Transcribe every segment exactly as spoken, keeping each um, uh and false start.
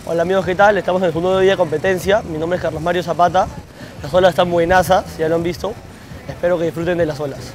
Hola amigos, ¿qué tal? Estamos en el segundo día de competencia. Mi nombre es Carlos Mario Zapata. Las olas están buenazas, ya lo han visto. Espero que disfruten de las olas.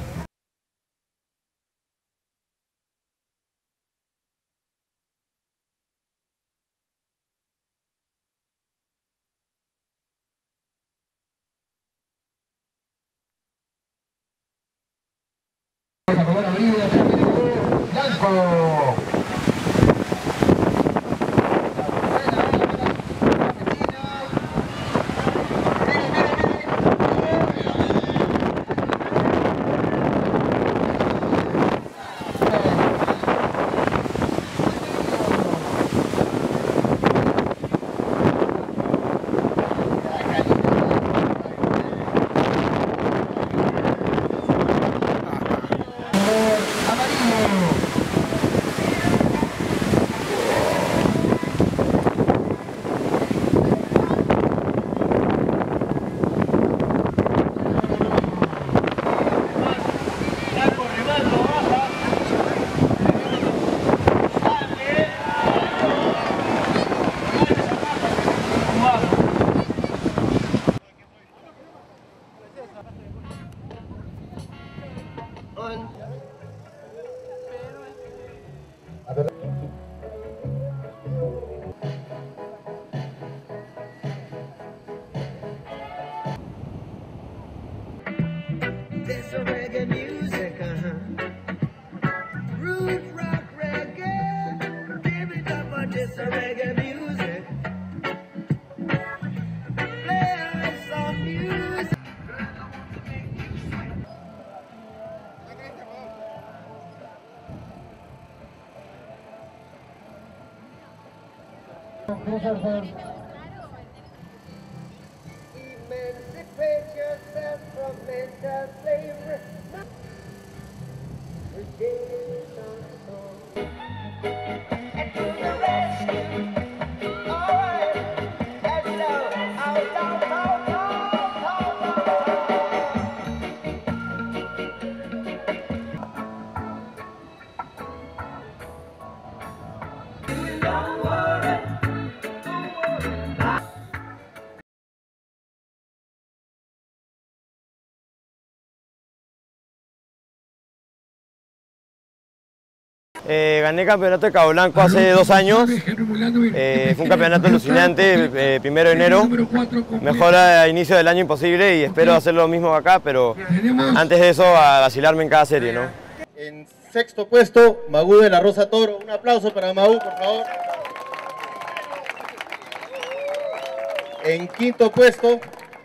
This is reggae music, uh-huh. Root rock reggae. Give it up for this reggae music. Play some music. Emancipate yourself from mental slavery. Redemption song. And to the rescue. All right. Let's go. Out, out, out, out, out, out. Don't worry. Eh, gané campeonato de Cabo Blanco hace dos años, eh, fue un campeonato alucinante, eh, primero de enero, mejor a inicio del año imposible y espero hacer lo mismo acá, pero antes de eso a vacilarme en cada serie, ¿no? En sexto puesto, Magú de la Rosa Toro, un aplauso para Magú, por favor. En quinto puesto,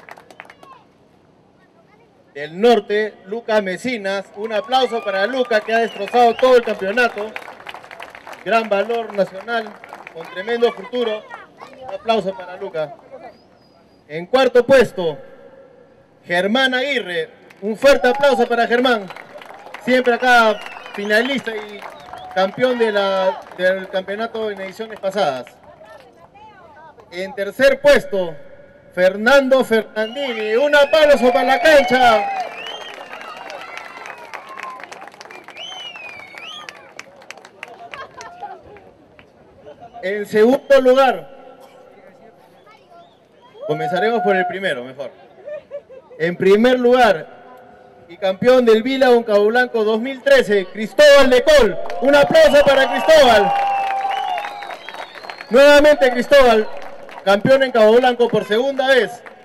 del norte, Luca Mesinas, un aplauso para Luca que ha destrozado todo el campeonato, gran valor nacional, con tremendo futuro, un aplauso para Luca. En cuarto puesto, Germán Aguirre, un fuerte aplauso para Germán, siempre acá finalista y campeón de la, del campeonato en ediciones pasadas. En tercer puesto, Fernando Fernandini, un aplauso para la cancha. En segundo lugar, comenzaremos por el primero, mejor. En primer lugar, y campeón del Billabong Cabo Blanco dos mil trece, Cristóbal de Col. Un aplauso para Cristóbal. Nuevamente Cristóbal, campeón en Cabo Blanco por segunda vez.